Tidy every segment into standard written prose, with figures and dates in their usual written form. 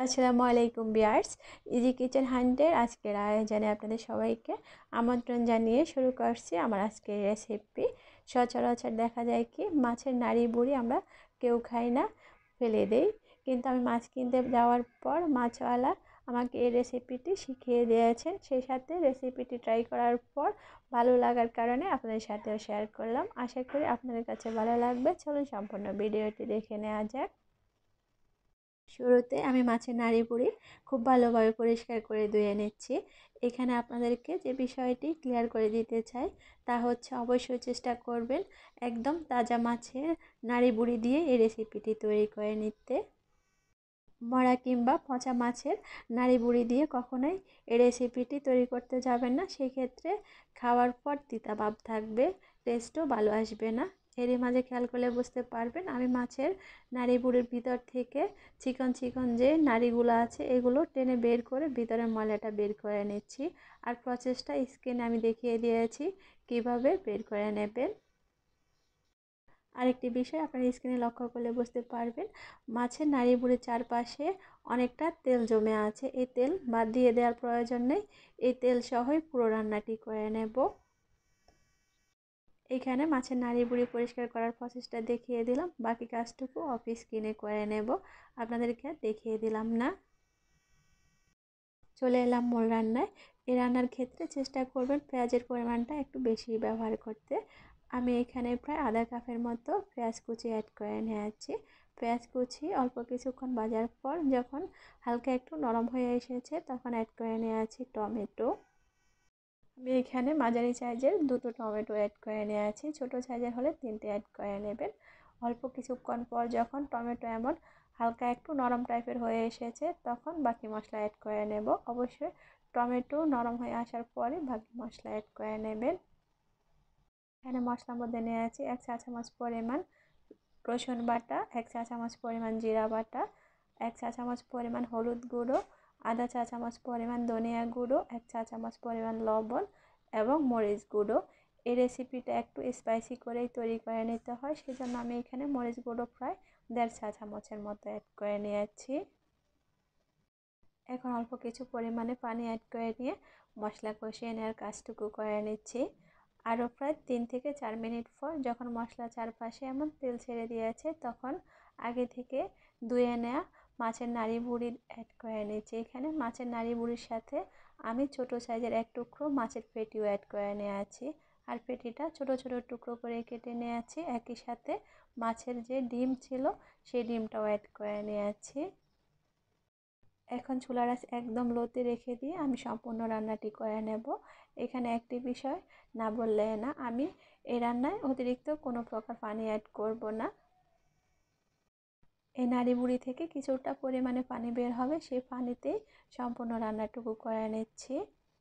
আসসালামু আলাইকুম viewers, easy kitchen হান্টের আজকের আয়োজনে আপনাদের সবাইকে আমন্ত্রণ জানিয়ে শুরু করছি আমার আজকের রেসিপি। সচরাচর দেখা যায় কি মাছের নাড়ি বুড়ি আমরা কেউ খাই না, ফেলে দেই। কিন্তু আমি মাছ কিনতে যাওয়ার পর মাছওয়ালা আমাকে এই রেসিপিটি শিখিয়ে দিয়েছেন। সেই সাথে রেসিপিটি ট্রাই করার পর ভালো লাগার কারণে আপনাদের সাথেও শেয়ার করলাম। আশা করি আপনাদের কাছে ভালো লাগবে। চলুন সম্পূর্ণ ভিডিওটি দেখে নেওয়া যাক। শুরুতে আমি মাছের নাড়ি বুড়ি খুব ভালোভাবে পরিষ্কার করে ধুয়ে নিচ্ছি। এখানে আপনাদেরকে যে বিষয়টি ক্লিয়ার করে দিতে চাই তা হচ্ছে অবশ্যই চেষ্টা করবেন একদম তাজা মাছের নাড়ি বুড়ি দিয়ে এই রেসিপিটি তৈরি করে নিতে। মরা কিংবা পচা মাছের নাড়ি বুড়ি দিয়ে কখনোই এই রেসিপিটি তৈরি করতে যাবেন না, সেক্ষেত্রে খাওয়ার পর তিতা ভাব থাকবে, টেস্টও ভালো আসবে না। এরই মাঝে খেয়াল করলে বুঝতে পারবেন আমি মাছের নাড়ি বুড়ির ভিতর থেকে চিকন চিকন যে নাড়িগুলো আছে এগুলো টেনে বের করে ভিতরের ময়লাটা বের করে নিচ্ছি। আর প্রসেসটা স্ক্রিনে আমি দেখিয়ে দিয়েছি কিভাবে বের করে নেবেন। আরেকটি বিষয় আপনার স্ক্রিনে লক্ষ্য করলে বুঝতে পারবেন মাছের নাড়ি বুড়ির চারপাশে অনেকটা তেল জমে আছে। এই তেল বাদ দিয়ে দেওয়ার প্রয়োজন নেই, এই তেল সহই পুরো রান্নাটি করে নেব। এখানে মাছের নাড়ি বুড়ি পরিষ্কার করার প্রসেসটা দেখিয়ে দিলাম, বাকি কাজটুকু অফ স্ক্রিনে করে নেব, আপনাদেরকে দেখিয়ে দিলাম না। চলে এলাম মূল রান্নায়। এই রান্নার ক্ষেত্রে চেষ্টা করবেন পেঁয়াজের পরিমাণটা একটু বেশি ব্যবহার করতে। আমি এখানে প্রায় আধা কাপের মতো পেঁয়াজ কুচি অ্যাড করে নিয়েছি। পেঁয়াজ কুচি অল্প কিছুক্ষণ ভাজার পর যখন হালকা একটু নরম হয়ে এসেছে তখন অ্যাড করে নিয়েছি টমেটো। আমি এখানে মাঝারি সাইজের দুটো টমেটো অ্যাড করে নিয়েছি, ছোটো সাইজের হলে তিনটে অ্যাড করে নেবেন। অল্প কিছুক্ষণ পর যখন টমেটো এমন হালকা একটু নরম টাইপের হয়ে এসেছে তখন বাকি মশলা অ্যাড করে নেব। অবশ্যই টমেটো নরম হয়ে আসার পরে বাকি মশলা অ্যাড করে নেবেন। এখানে মশলার মধ্যে নিয়েছি 1 চা চামচ পরিমাণ রসুন বাটা, 1 চা চামচ পরিমাণ জিরা বাটা, 1 চা চামচ পরিমাণ হলুদ গুঁড়ো, আধা চা চামচ পরিমাণ ধনিয়া গুঁড়ো, 1 চা চামচ পরিমাণ লবণ এবং মরিচ গুঁড়ো। এই রেসিপিটা একটু স্পাইসি করেই তৈরি করে নিতে হয়, সেজন্য আমি এখানে মরিচ গুঁড়ো প্রায় 1.5 চা চামচের মতো অ্যাড করে নিয়েছি। এখন অল্প কিছু পরিমাণে পানি অ্যাড করে নিয়ে মশলা কষিয়ে নেওয়ার কাজটুকু করে নিচ্ছি। আরও প্রায় 3 থেকে 4 মিনিট পর যখন মশলা চারপাশে এমন তেল ছেড়ে দিয়েছে তখন আগে থেকে ধুয়ে নেওয়া মাছের নাড়ি বুড়ি অ্যাড করে নিচ্ছি। এখানে মাছের নাড়ি বুড়ির সাথে আমি ছোট সাইজের এক টুকরো মাছের পেটিও অ্যাড করে নিয়েছি। আর পেটিটা ছোট ছোট টুকরো করে কেটে নিয়েছি। একই সাথে মাছের যে ডিম ছিল সেই ডিমটাও অ্যাড করে নিয়েছি। এখন চুলার আঁচ একদম লোতে রেখে দিয়ে আমি সম্পূর্ণ রান্নাটি করে নেব। এখানে একটি বিষয় না বললে না, আমি এই রান্নায় অতিরিক্ত কোনো প্রকার পানি অ্যাড করব না। এই নাড়ি বুড়ি থেকে কিছুটা পরিমাণে পানি বের হবে, সেই পানিতেই সম্পূর্ণ রান্নাটুকু করে নিচ্ছি।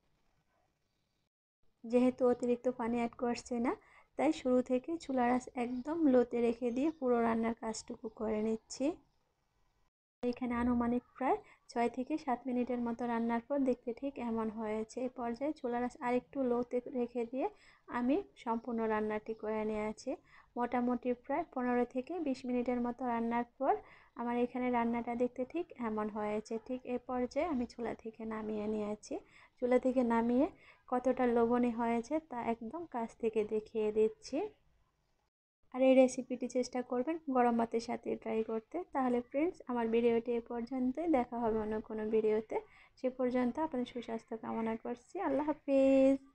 যেহেতু অতিরিক্ত পানি অ্যাড করছে না তাই শুরু থেকে চুলার আঁচ একদম লোতে রেখে দিয়ে পুরো রান্নার কাজটুকু করে নিচ্ছি। এখানে আনুমানিক প্রায় 6 থেকে 7 মিনিটের মতো রান্নার পর দেখতে ঠিক এমন হয়েছে। এই পর্যায়ে চুলার আঁচ আরেকটু লোতে রেখে দিয়ে আমি সম্পূর্ণ রান্নাটি করে নিয়েছি। মোটামুটি প্রায় 15 থেকে 20 মিনিটের মতো রান্নার পর আমার এখানে রান্নাটা দেখতে ঠিক এমন হয়েছে। ঠিক এই পর্যায়ে আমি চুলা থেকে নামিয়ে নিয়েছি। চুলা থেকে নামিয়ে কতটা লোভনীয় হয়েছে তা একদম কাছ থেকে দেখিয়ে দিচ্ছি। আর এই রেসিপিটি চেষ্টা করবেন গরম ভাতের সাথে ট্রাই করতে। তাহলে ফ্রেন্ডস, আমার ভিডিওটি এ পর্যন্তই, দেখা হবে অন্য কোনো ভিডিওতে। সে পর্যন্ত আপনাদের সুস্বাস্থ্য কামনা করছি। আল্লাহ হাফিজ।